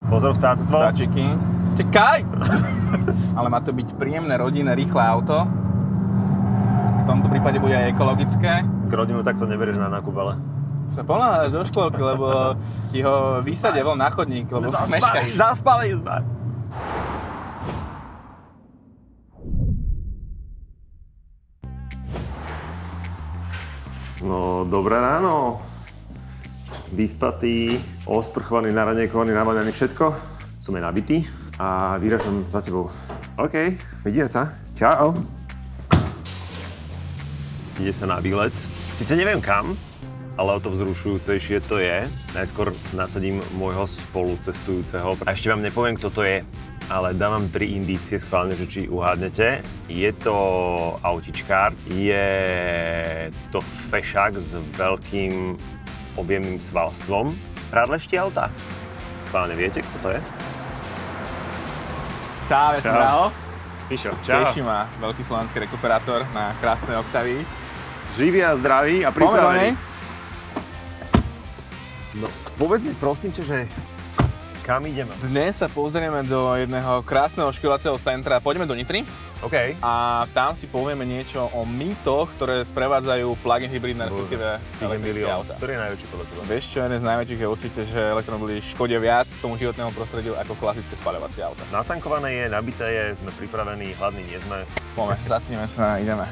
Pozor, vtáctvo. Vtáčiky. Čekaj! Ale má to byť príjemné, rodinné, rýchle auto. V tomto prípade bude aj ekologické. K rodinu takto neberieš na nákup, ale... Sa ponáhľaš do škôlky, lebo ti ho vysadia von na chodník, lebo meškáš. Zaspali sme. No, dobré ráno. Vyspatý, osprchovaný, naranejkovaný, navaľaný, všetko. Som aj nabitý a vyražam za tebou. OK, vidíme sa. Čau. Ide sa na výlet. Sice neviem kam, ale o to vzrušujúcejšie to je. Najskôr nasadím môjho spolucestujúceho. A ešte vám nepoviem, kto to je, ale dám vám 3 indície schválne, že či uhádnete. Je to autičkár, je to fešák s veľkým objemným svalstvom. Rád leští auta. Schválne viete, kto to je? Čau, ja som Draho. Mišo, čau. Teší ma veľký slovenský rekuperátor na krásnej Octavii. Živý a zdravý a pripravený. Poďme. No, povedz mi prosím ťa, že kam ideme? Dnes sa pozrieme do jedného krásneho školacieho centra. Poďme do Nitry. OK. A tam si povieme niečo o mýtoch, ktoré sprevádzajú plug-in hybridné, respektíve elektrické auta. Ktorý je najväčší podľa teba? Vieš čo, jeden z najväčších je určite, že elektromobily škodia viac tomu životnému prostrediu ako klasické spaľovacie auta. Natankované je, nabité je, sme pripravení, hladní nie sme. Poďme, zatneme sa, ideme.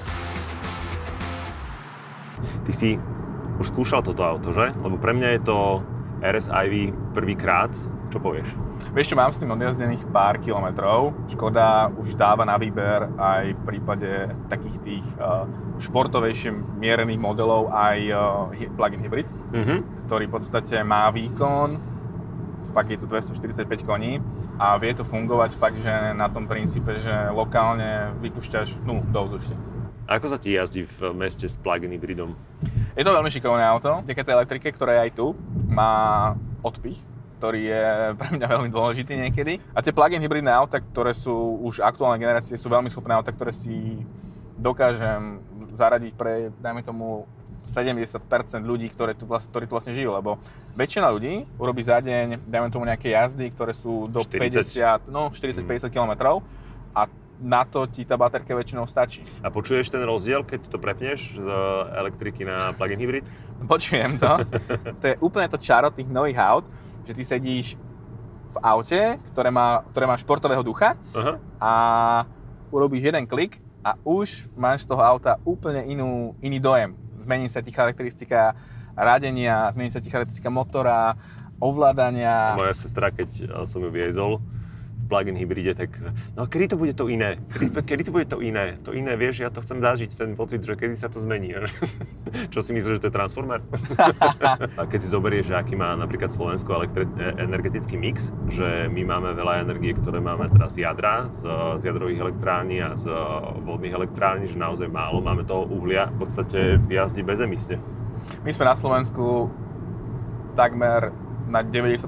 Ty si už skúšal toto auto, že? Lebo pre mňa je to RS Ivy prvýkrát. Čo povieš? Vieš čo, mám s tým odjazdených pár kilometrov. Škoda už dáva na výber aj v prípade takých tých športovejšie mierených modelov aj plug-in hybrid, ktorý v podstate má výkon, fakt je tu 245 koní a vie to fungovať fakt, že na tom princípe, že lokálne vypúšťaš do ovzdušia. Ako sa ti jazdí v meste s plug-in hybridom? Je to veľmi šikovné auto, vďaka tej elektrike, ktorá je aj tu, má odpich, ktorý je pre mňa veľmi dôležitý niekedy. A tie plug-in hybridné auta, ktoré sú už aktuálne generácie, sú veľmi schopné auta, ktoré si dokážem zaradiť pre, dajme tomu, 70% ľudí, ktorí tu vlastne žijú, lebo väčšina ľudí urobí za deň, dajme tomu nejaké jazdy, ktoré sú do 40-50 km a na to ti tá baterka väčšinou stačí. A počuješ ten rozdiel, keď to prepneš z elektriky na plug-in hybrid? Počujem to. To je úplne to čaro tých nových aut, že ty sedíš v aute, ktoré má športového ducha a urobíš jeden klik a už máš z toho auta úplne iný dojem. Zmení sa ti charakteristika radenia, zmení sa ti charakteristika motora, ovládania. Moja sestra, keď som ju viezol v plug-in hybride, tak no kedy to bude to iné? Kedy to bude to iné? To iné, vieš, ja to chcem zažiť, ten pocit, že kedy sa to zmení. Čo si myslíš, že to je transformer? A keď si zoberieš, že aký má napríklad Slovensko energetický mix, že my máme veľa energie, ktoré máme teraz z jadra, z jadrových elektrární a z vodných elektrární, že naozaj málo, máme toho uhlia, v podstate jazdí bezemisne. My sme na Slovensku takmer na 90%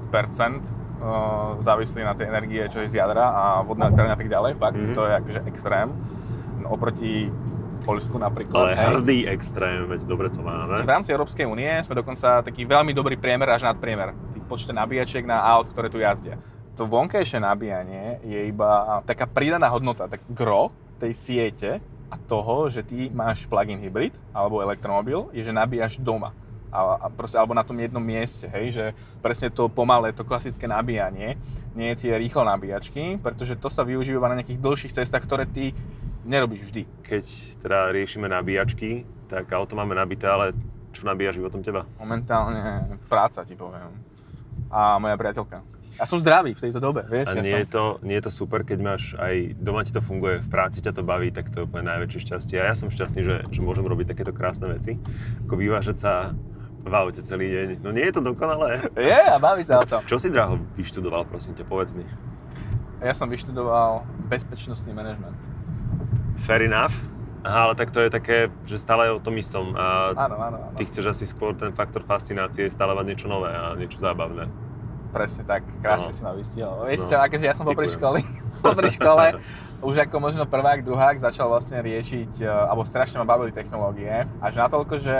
závislí na tej energie, čo je z jadra a vodné elektrárne a tak ďalej. Fakt, to je akože extrém. No, oproti Poľsku napríklad. Ale hrdý extrém, veď dobre to máme. V rámci Európskej únie sme dokonca taký veľmi dobrý priemer až nadpriemer tých počte nabíjačiek na aut, ktoré tu jazdia. To vonkajšie nabíjanie je iba taká pridaná hodnota, tak gro tej siete a toho, že ty máš plug-in hybrid alebo elektromobil, je, že nabíjaš doma. Alebo na tom jednom mieste, hej, že presne to pomalé, to klasické nabíjanie, nie tie rýchlo nabíjačky, pretože to sa využíva na nejakých dlhších cestách, ktoré ty nerobíš vždy. Keď teda riešime nabíjačky, tak auto máme nabité, ale čo nabíja životom teba? Momentálne práca, ti poviem. A moja priateľka. Ja som zdravý v tejto dobe, vieš. A nie je to super, keď máš aj doma ti to funguje, v práci ťa to baví, tak to je úplne najväčšie šťastie. A ja som šťastný, že môžem robiť takéto krásne veci, ako vyvážať sa v aute celý deň. No nie je to dokonalé. Je, a baví sa o tom. Čo si, Draho, vyštudoval, prosím ťa, povedz mi. Ja som vyštudoval bezpečnostný manažment. Fair enough. Aha, ale tak to je také, že stále je o tom istom. A áno. ty chceš asi skôr ten faktor fascinácie, stále mať niečo nové a niečo zábavné. Presne tak, krásne si ma vystihol. Vieš čo, akože ja som popri škole, už ako možno prvák, druhák začal vlastne riešiť, alebo strašne ma bavili technológie. Až natoľko, že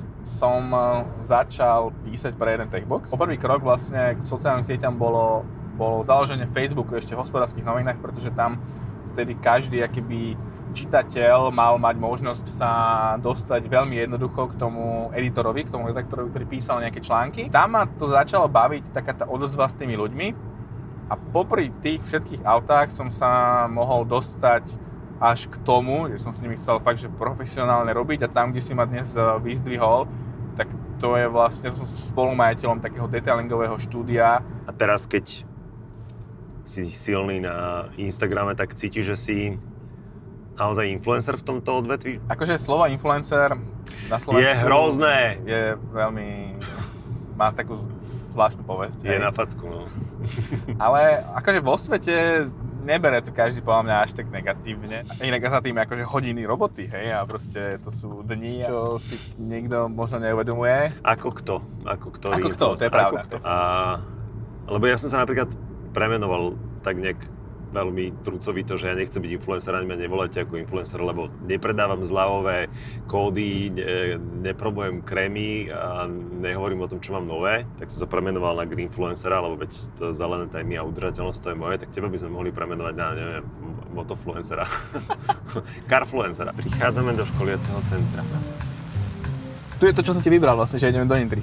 som začal písať pre jeden techbox. Prvý krok vlastne k sociálnym sieťam bolo bolo založenie Facebooku ešte v Hospodárskych novinách, pretože tam vtedy každý akýby čitateľ mal mať možnosť sa dostať veľmi jednoducho k tomu editorovi, k tomu redaktorovi, ktorý písal nejaké články. Tam ma to začalo baviť, taká tá odozva s tými ľuďmi a popri tých všetkých autách som sa mohol dostať až k tomu, že som s nimi chcel fakt, že profesionálne robiť a tam, kde si ma dnes vyzdvihol, tak to je vlastne, som spolumajiteľom takého detailingového štúdia. A teraz, keď si silný na Instagrame, tak cítiš, že si naozaj influencer v tomto odvetví? Akože slovo influencer na Slovensku je hrozné. Je veľmi... má takú zvláštnu povesť. Je na facku, no. Ale akože vo svete nebere to každý podľa mňa až tak negatívne. Inak za tým akože hodiny roboty, hej, a proste to sú dni, čo si niekto možno neuvedomuje. Ako kto, to je pravda. Lebo ja som sa napríklad premenoval tak nejak veľmi trucovito, že ja nechcem byť influencer, ani ma nevolajte ako influencer, lebo nepredávam zľavové kódy, neprobujem krémy a nehovorím o tom, čo mám nové, tak som sa premenoval na greenfluencera, lebo veď to zelené témy a udržateľnosť to je moje, tak teba by sme mohli premenovať na, neviem, motofluencera, carfluencera. Prichádzame do školiaceho centra. Tu je to, čo som ti vybral vlastne, že ideme do Nitry.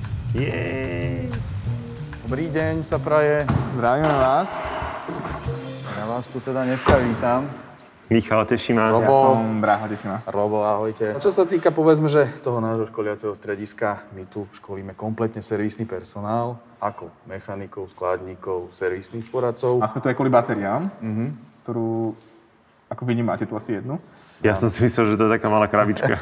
Dobrý deň sa praje. Zdravíme vás. Ja vás tu teda dneska vítam. Michal, teší ma. Robo. Ja som Dráho, teším ma. Robo, ahojte. Čo sa týka, povedzme, že toho nášho školiaceho strediska, my tu školíme kompletne servisný personál, ako mechanikov, skladníkov, servisných poradcov. A sme tu aj kvôli batériám, ktorú, ako vidím, máte tu asi jednu. Ja som si myslel, že to je taká malá krabička.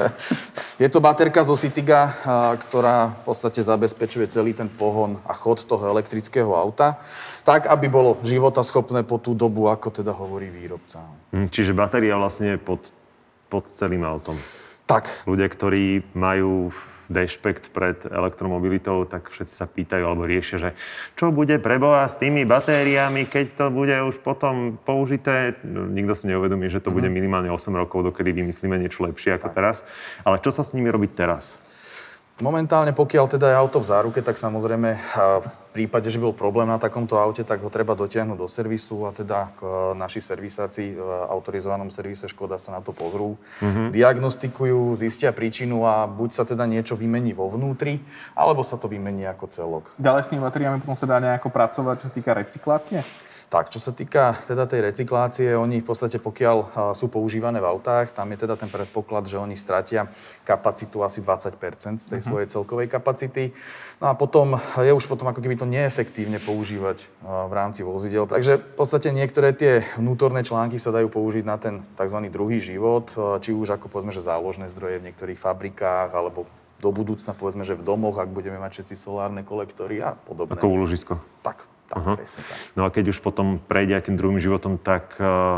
Je to baterka zo Citiga, ktorá v podstate zabezpečuje celý ten pohon a chod toho elektrického auta, tak, aby bolo životaschopné po tú dobu, ako teda hovorí výrobca. Čiže batéria vlastne pod celým autom. Tak. Ľudia, ktorí majú dešpekt pred elektromobilitou, tak všetci sa pýtajú alebo riešia, že čo bude preboha s tými batériami, keď to bude už potom použité. Nikto si neuvedomí, že to bude minimálne 8 rokov, dokedy vymyslíme niečo lepšie ako teraz. Ale čo sa s nimi robiť teraz? Momentálne, pokiaľ teda je auto v záruke, tak samozrejme v prípade, že bol problém na takomto aute, tak ho treba dotiahnuť do servisu a teda naši servisáci v autorizovanom servise Škoda sa na to pozrú, diagnostikujú, zistia príčinu a buď sa teda niečo vymení vo vnútri, alebo sa to vymení ako celok. Ďalej s tými batériami potom sa dá nejako pracovať, čo sa týka recyklácie? Tak, čo sa týka teda tej recyklácie, oni v podstate pokiaľ sú používané v autách, tam je teda ten predpoklad, že oni stratia kapacitu asi 20% z tej svojej celkovej kapacity. No a potom je už potom ako keby to neefektívne používať v rámci vozidel. Takže v podstate niektoré tie vnútorné články sa dajú použiť na ten tzv. Druhý život, či už ako povedzme, že záložné zdroje v niektorých fabrikách, alebo do budúcna povedzme, že v domoch, ak budeme mať všetci solárne kolektory a podobné. Ako úložisko. Tak, presne tak. No a keď už potom prejde aj tým druhým životom, tak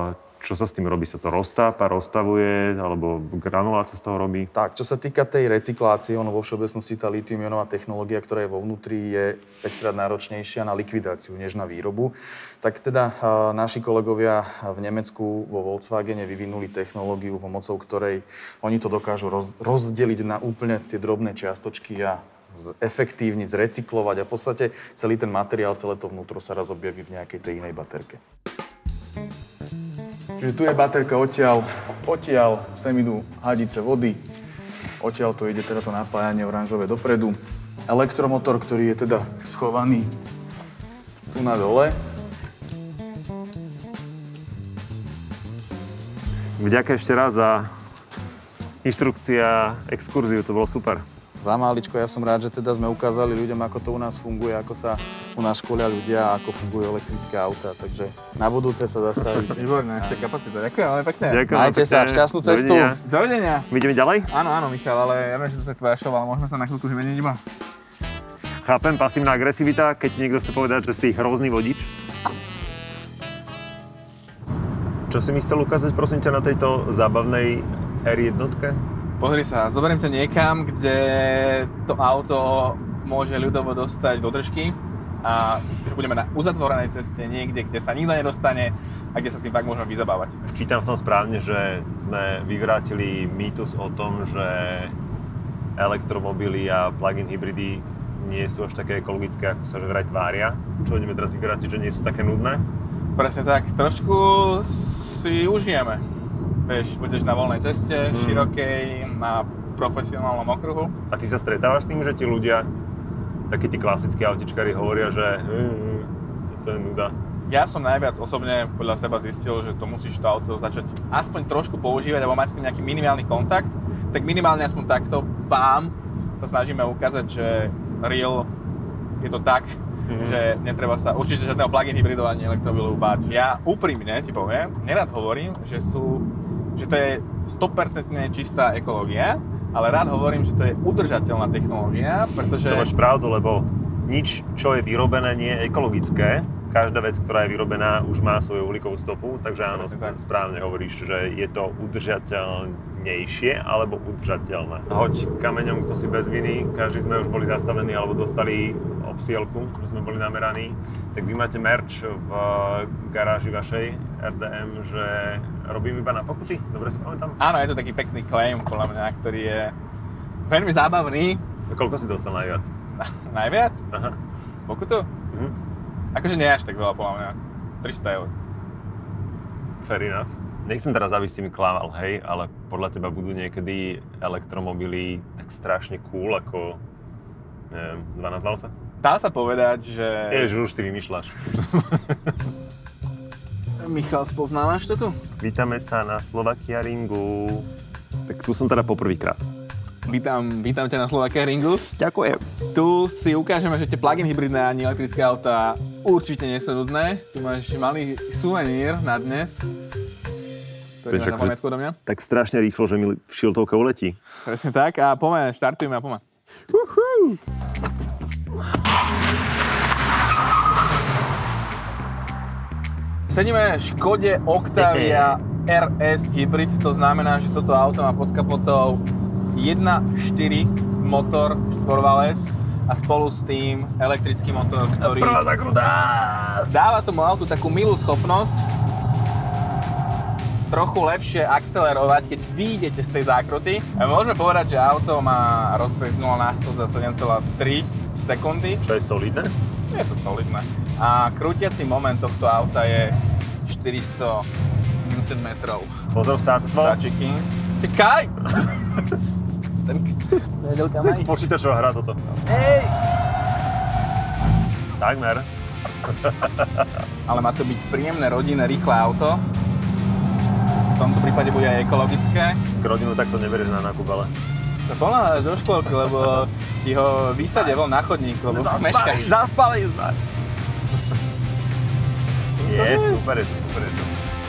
čo sa s tým robí? Sa to roztápa, rozstavuje, alebo granulácia z toho robí? Tak, čo sa týka tej recyklácie, ono vo všeobecnosti tá litium-ionová technológia, ktorá je vo vnútri, je 5-krát náročnejšia na likvidáciu, než na výrobu. Tak teda naši kolegovia v Nemecku vo Volkswagene vyvinuli technológiu, pomocou ktorej oni to dokážu rozdeliť na úplne tie drobné čiastočky a zefektívniť, zrecyklovať a v podstate celý ten materiál, celé to vnútro sa raz objaví v nejakej tej inej baterke. Čiže tu je baterka odtiaľ, sem idú hadice vody, odtiaľ to ide teda to napájanie oranžové dopredu. Elektromotor, ktorý je teda schovaný tu na dole. Vďaka ešte raz za inštrukcia, exkurziu, to bolo super. Za máličko, ja som rád, že teda sme ukázali ľuďom, ako to u nás funguje, ako sa u nás školia ľudia, ako fungujú elektrické autá, takže na budúce sa zastaviť. Výborné, ešte kapacita. Ďakujem, ale pekne. Ďakujem, Majte sa, šťastnú cestu. Dovidenia. My ideme ďalej? Áno, Michal, ale ja viem, že to je tvoja show, ale môžeme sa na chvíľku vymeniť iba. Chápem, pasívna agresivita, keď ti niekto chce povedať, že si hrozný vodič. Čo si mi chcel ukázať, prosím ťa, na tejto zábavnej R1? Pozri sa, zoberiem ťa niekam, kde to auto môže ľudovo dostať do držky a budeme na uzatvorenej ceste niekde, kde sa nikto nedostane a kde sa s tým fakt môžeme vyzabávať. Čítam v tom správne, že sme vyvrátili mýtus o tom, že elektromobily a plug-in hybridy nie sú až také ekologické, ako sa že vraj tvária. Čo ideme teraz vyberať, že nie sú také nudné? Presne tak, trošku si užijeme. Vieš, budeš na voľnej ceste, širokej, na profesionálnom okruhu. A ty sa stretávaš s tým, že ti ľudia, takí tí klasickí autičkári hovoria, že to je nuda? Ja som najviac osobne podľa seba zistil, že to musíš to auto začať aspoň trošku používať alebo mať s tým nejaký minimálny kontakt. Tak minimálne aspoň takto vám sa snažíme ukázať, že real je to tak, že netreba sa určite žiadneho plug-in hybridu ani elektromobilu báť. Ja úprimne ti poviem, nerad hovorím, že to je 100% čistá ekológia, ale rád hovorím, že to je udržateľná technológia, pretože... To máš pravdu, lebo nič, čo je vyrobené, nie je ekologické. Každá vec, ktorá je vyrobená, už má svoju uhlíkovú stopu, takže áno, správne hovoríš, že je to udržateľnejšie alebo udržateľné. Hoď kameňom, kto si bez viny, každý sme už boli zastavení alebo dostali obsielku, že sme boli nameraní. Tak vy máte merch v garáži vašej RDM, že robím iba na pokuty? Dobre si pamätám? Áno, je to taký pekný claim, podľa mňa, ktorý je veľmi zábavný. A koľko si dostal najviac? Najviac? Aha. Pokutu? Akože nie až tak veľa, podľa mňa. 300 €. Fair enough. Nechcem teraz, aby si mi klával, hej, ale podľa teba budú niekedy elektromobily tak strašne cool ako, neviem, 12 valca? Dá sa povedať, že... Ježiš, už si vymýšľaš. Michal, spoznávaš to tu? Vítame sa na Slovakia Ringu. Tak tu som teda poprvýkrát. Vítam ťa na Slovakia Ringu. Ďakujem. Tu si ukážeme, že tie plug-in hybridné ani elektrické autá určite nie sú nudné. Tu máš malý suvenír na dnes, ktorý máš na pamiatku do mňa. Tak strašne rýchlo, že mi šiltovka uletí. Presne tak a poďme, štartujeme a poďme. Sedíme v Škode Octavia RS Hybrid, to znamená, že toto auto má pod kapotou 1.4 motor, štvorvalec a spolu s tým elektrický motor, ktorý dáva tomu autu takú milú schopnosť trochu lepšie akcelerovať, keď vyjdete z tej zákruty. A môžeme povedať, že auto má rozbeh z 0 na 100 za 7,3 sekundy. Čo je solidné? Je to solidné. A krútiaci moment tohto auta je 400 Nm. Pozor, vtáctvo. Vtáčiky. Čekaj! Nevedel kam ísť. Počítačová hra toto. Hej! Takmer. Ale má to byť príjemné, rodinné, rýchle auto. V tomto prípade bude aj ekologické. K rodinu takto neberieš na nákup, ale... Sa ponáhľaš do škôlky, lebo ti ho vysadia von na chodník, lebo meškáš. Zaspali sme. Je, super je to, super je to.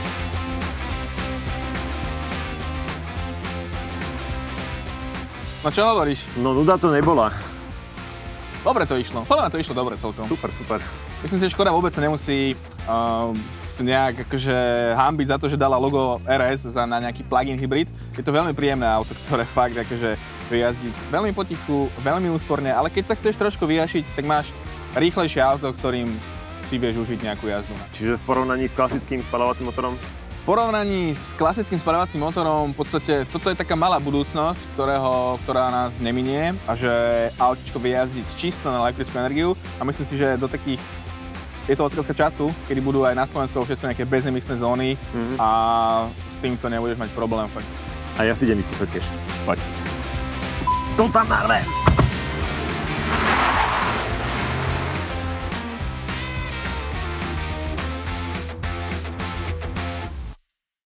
No čo hovoríš? No nuda to nebola. Dobre to išlo. Podľa mňa to išlo dobre celkom. Super, super. Myslím si, že Škoda vôbec sa nemusí nejak akože hanbiť za to, že dala logo RS na nejaký plug-in hybrid. Je to veľmi príjemné auto, ktoré fakt akože jazdí veľmi potichu, veľmi úsporne, ale keď sa chceš trošku vyjašiť, tak máš rýchlejšie auto, ktorým si vieš užiť nejakú jazdu. Čiže v porovnaní s klasickým spaľovacím motorom? V porovnaní s klasickým spaľovacím motorom v podstate toto je taká malá budúcnosť, ktorá nás neminie a že autičko vie jazdiť čisto na elektrickú energiu a myslím si, že do takých je to otázka času, kedy budú aj na Slovensku vo všetko nejaké bezemisné zóny a s týmto nebudeš mať problém. Fakt. A ja si idem vyskúšať tiež. Poď. Tu tam narve!